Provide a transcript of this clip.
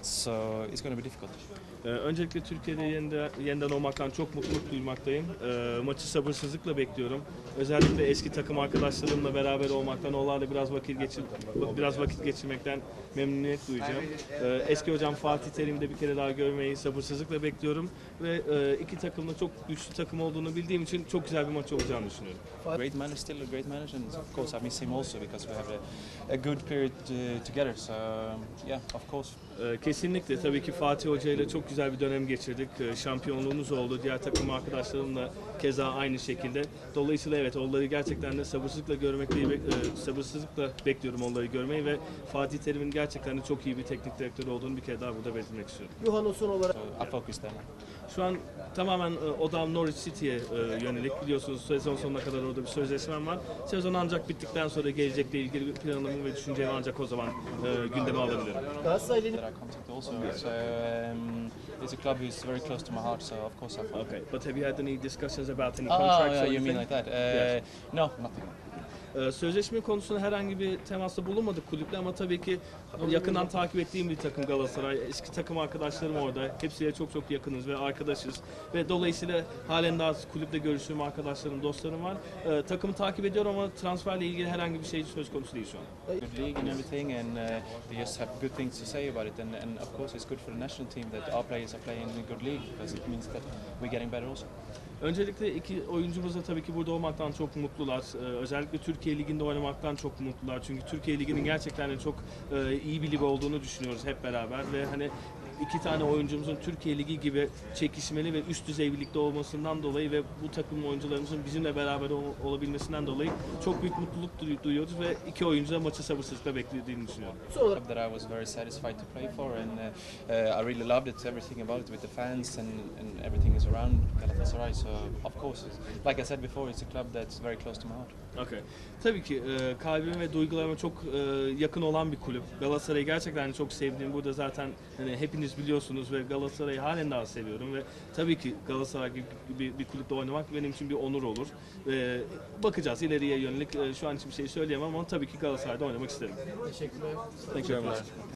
so it's going to be difficult. Öncelikle Türkiye'de yeniden olmaktan çok mutluluk duymaktayım. Maçı sabırsızlıkla bekliyorum. Özellikle eski takım arkadaşlarımla beraber olmaktan, onlarla biraz vakit geçirmekten memnuniyet duyacağım. Eski hocam Fatih Terim'i de bir kere daha görmeyi sabırsızlıkla bekliyorum ve iki takımın da çok güçlü takım olduğunu bildiğim için çok güzel bir maç olacağını düşünüyorum. Great man is still a great man, and of course I miss him also because we have a good period together. So yeah, of course. Kesinlikle tabii ki Fatih Hoca ile çok güzel bir dönem geçirdik. Şampiyonluğumuz oldu. Diğer takım arkadaşlarımla keza aynı şekilde. Dolayısıyla evet, onları gerçekten de sabırsızlıkla bekliyorum onları görmeyi ve Fatih Terim'in gerçekten de çok iyi bir teknik direktör olduğunu bir kere daha burada belirtmek istiyorum. Yuhan'ın son olarak So I focus there now. Şu an tamamen odam Norwich City'ye yönelik. Biliyorsunuz sezon sonuna kadar orada bir sözleşmem var. Sezon ancak bittikten sonra gelecekle ilgili bir planımı ve düşüncemi ancak o zaman gündeme alabilirim. Galatasaray'la That I contact also. So it's a club who's very close to my heart. So of course I follow. Okay, but have you had any discussions about any Oh, contracts yeah, or you mean anything? like that? Yes. No, nothing. Sözleşme konusunda herhangi bir temasta bulunmadık kulüple ama tabii ki yakından takip ettiğim bir takım Galatasaray. Eski takım arkadaşlarım orada. Hepsiyle çok çok yakınız ve arkadaşız. Ve dolayısıyla halen daha kulüpte görüştüğüm arkadaşlarım, dostlarım var. Takımı takip ediyorum ama transferle ilgili herhangi bir şey söz konusu değil şu an. Good league and everything, and we just have good things to say about it. And of course, it's good for the national team that our players are playing in a good league because it means that we're getting better also. Öncelikle iki oyuncumuz da tabii ki burada olmaktan çok mutlular. Özellikle Türkiye Ligi'nde oynamaktan çok mutlular. Çünkü Türkiye Ligi'nin gerçekten de çok iyi bir lig olduğunu düşünüyoruz hep beraber ve hani iki tane oyuncumuzun Türkiye Ligi gibi çekişmeli ve üst düzey bir ligde olmasından dolayı ve bu takım oyuncularımızın bizimle beraber olabilmesinden dolayı çok büyük mutluluk duyuyoruz ve iki oyuncu da maçı sabırsızlıkla beklediğini düşünüyorum. Club that I was very satisfied to play for, and I really loved it. Everything about it with the fans and everything is around Galatasaray. So of course, like I said before, it's a club that's very close to my heart. Okay. Tabii ki kalbime ve duygularıma çok yakın olan bir kulüp. Galatasaray'ı gerçekten çok sevdiğim, burada zaten hani hepiniz biliyorsunuz ve Galatasaray'ı halen daha seviyorum ve tabii ki Galatasaray gibi bir kulüpte oynamak benim için bir onur olur. Bakacağız ileriye yönelik. Şu an için bir şey söyleyemem ama tabii ki Galatasaray'da oynamak isterim. teşekkürler. Thank you very much.